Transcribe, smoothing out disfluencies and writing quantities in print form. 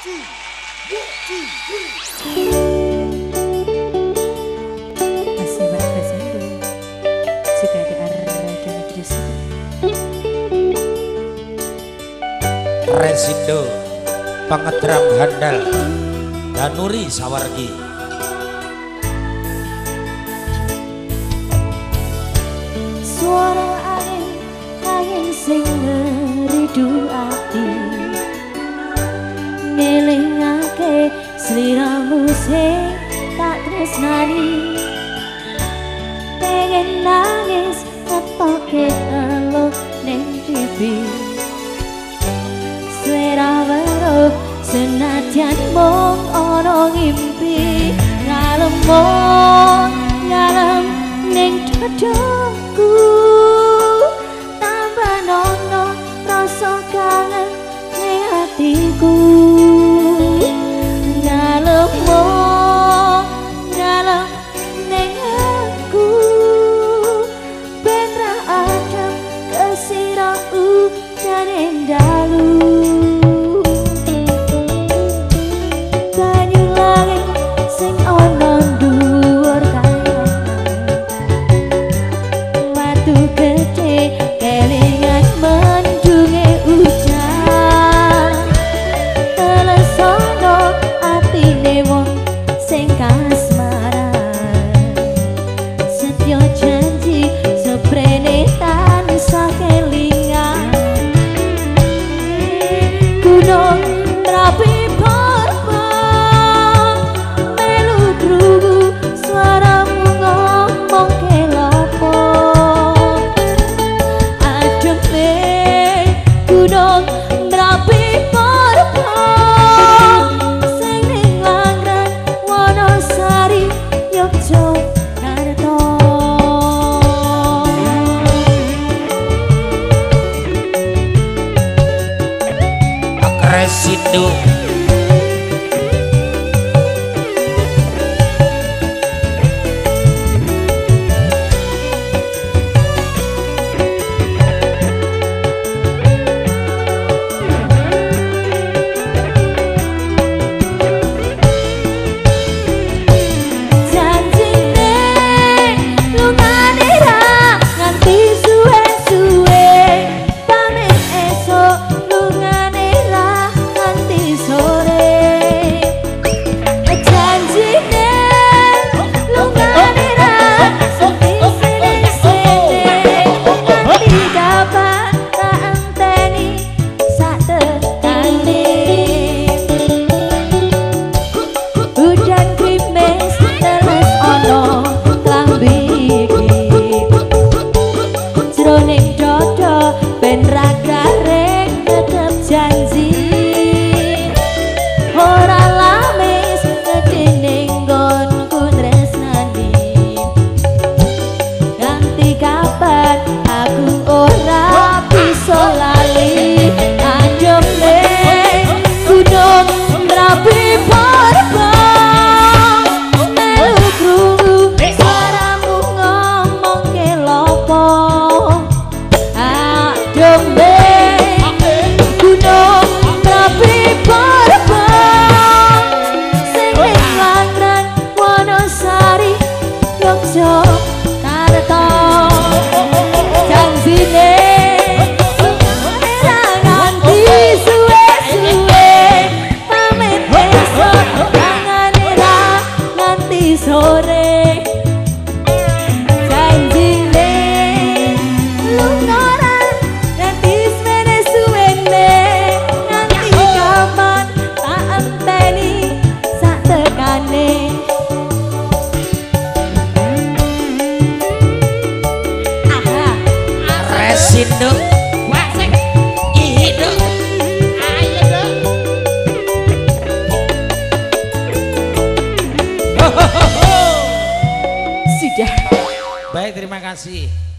Masih berkesendu jika di area negeri Resindo pengetram handal Danuri Sawargi. Suara angin sing ngeridu ati ngelingake sliramu sing tak tresnani, pengen nangis ngetoke elo ning TV, swara weruh senadyan mung ana ngimpi, ngalem ning dadaku, tambah nono rasa kangen ning hatiku. Ngalem ning aku, ben ra adem kesirah udan endalu. Banyu langit sing ana dhuwur watu gede kelingan mendunge ujan, telesono atine wong sing kasmaran, setyo janji seprene tansah kelingan, gunung rapi berbang melu krungu suaramu ngomong kelopo, adem ning gunung rapi berbang sing ning Langren Wonosari Yogyakarta. Resindo Resindo wasik ihido ayo dong. Sudah. Baik, terima kasih.